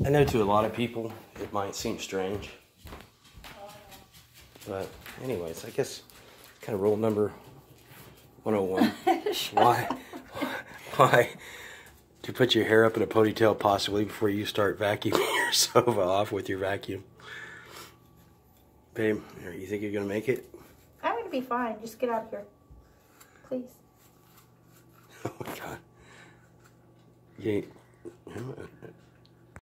I know to a lot of people it might seem strange. But anyways, I guess kind of rule number 101. Why to put your hair up in a ponytail possibly before you start vacuuming your sofa off with your vacuum. Babe, you think you're going to make it? I'm going to be fine. Just get out of here. Please. Oh my God. You ain't...